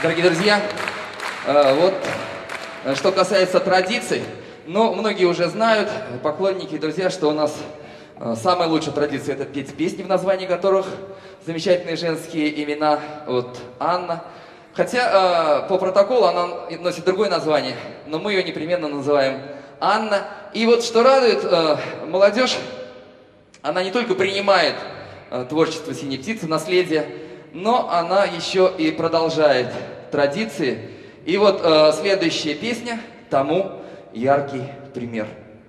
Дорогие друзья, вот что касается традиций, но многие уже знают, поклонники и друзья, что у нас самая лучшая традиция — это петь песни, в названии которых замечательные женские имена. Вот Анна. Хотя по протоколу она носит другое название, но мы ее непременно называем Анна. И вот что радует, молодежь, она не только принимает творчество «Синей птицы», наследие, но она еще и продолжает традиции. И вот следующая песня тому яркий пример.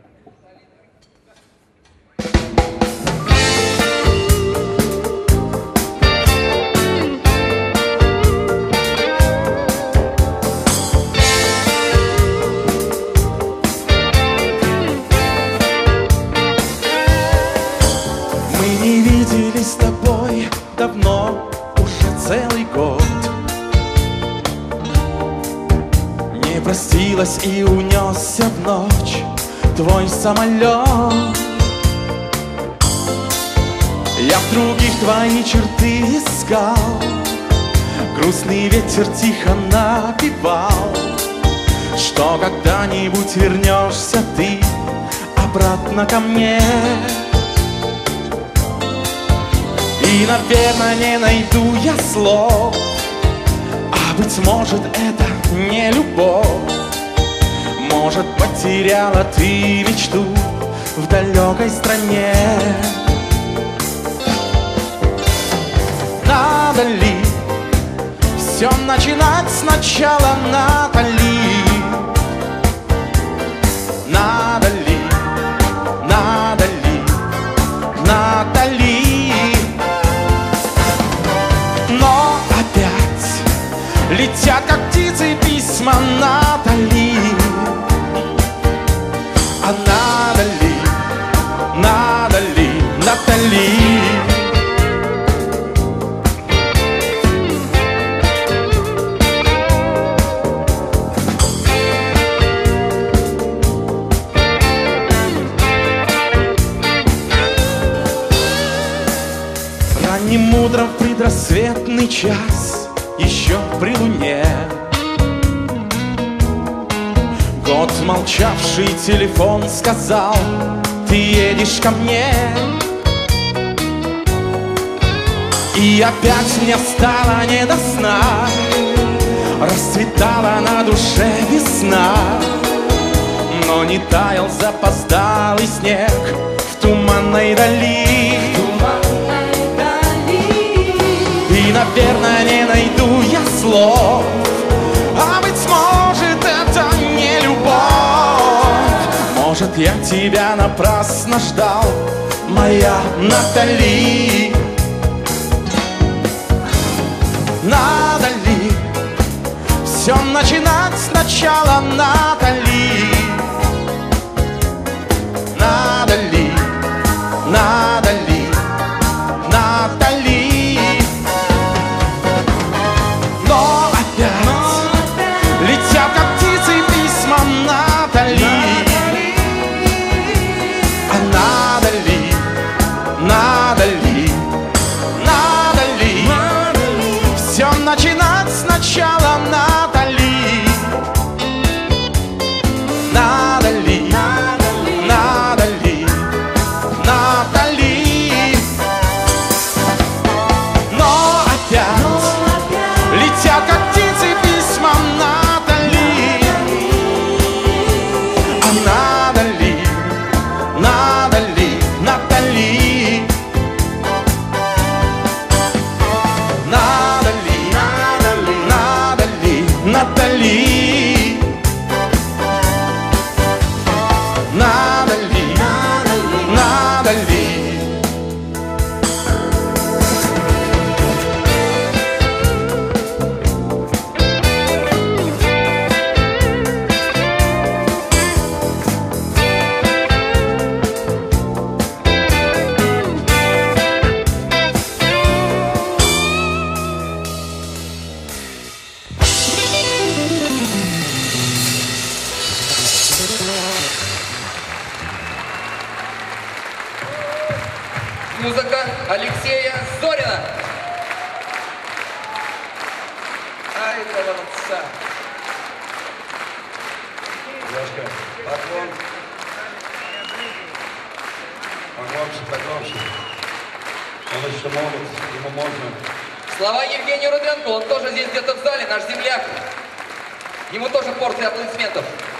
Мы не виделись с тобой давно, уже целый год. Не простилась и унесся в ночь твой самолет. Я в других твои черты искал, грустный ветер тихо напевал, что когда-нибудь вернешься ты обратно ко мне. И, наверное, не найду я слов, а быть может, это не любовь. Может, потеряла ты мечту в далекой стране. Надо ли все начинать сначала, Натали? Надо ли, Натали? Но опять летят, как птицы, письма, Натали. А надо ли, Натали? Ранним утром в предрассветный час, еще при луне, год молчавший телефон сказал: ты едешь ко мне. И опять мне стало не до сна, расцветала на душе весна, но не таял запоздалый снег в туманной дали. И, наверное, не найду я слов, а быть может, это не любовь. Может, я тебя напрасно ждал, моя Натали. Надо ли все начинать сначала, Натали? Надо ли, Натали? Но опять летят, как птицы, письма, Натали. А надо ли, все начинать сначала, Натали? Надо ли, Натали? Но опять летят, как птицы, письма, Натали. А надо ли, Натали? Натали. Музыка Алексея Зорина. молодца. Лешка, поклон. Погромче. Он еще молод, ему можно. Слова Евгению Руденко, он тоже здесь где-то в зале, наш земляк. Ему тоже порция аплодисментов.